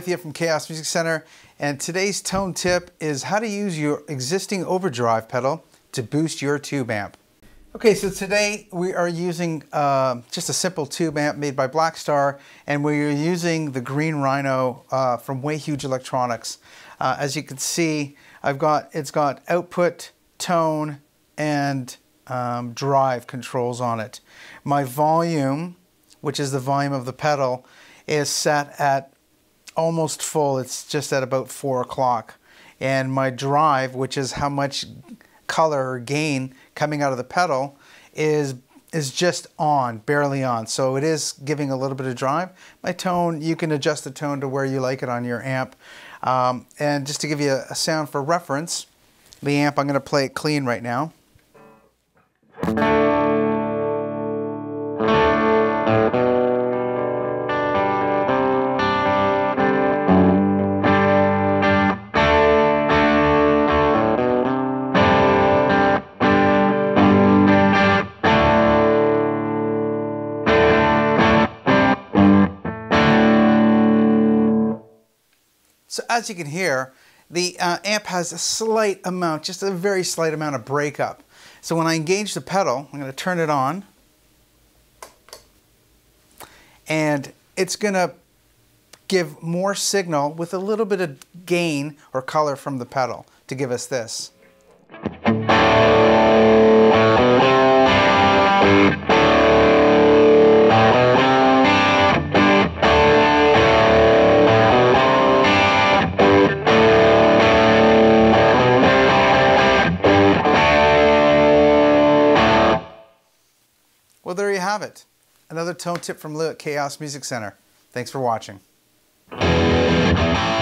with you from KAOS Music Center, and today's tone tip is how to use your existing overdrive pedal to boost your tube amp. Okay, so today we are using just a simple tube amp made by Blackstar, and we're using the Green Rhino from Way Huge Electronics. As you can see, it's got output, tone, and drive controls on it. My volume, which is the volume of the pedal, is set at almost full. It's just at about 4 o'clock. And my drive, which is how much color or gain coming out of the pedal, is just on, barely on. So it is giving a little bit of drive. My tone, you can adjust the tone to where you like it on your amp. And just to give you a sound for reference, the amp, I'm going to play it clean right now. So as you can hear, the amp has a slight amount, just a very slight amount of breakup. So when I engage the pedal, I'm going to turn it on, and it's going to give more signal with a little bit of gain or color from the pedal to give us this. Well, there you have it. Another tone tip from Lou at KAOS Music Center. Thanks for watching.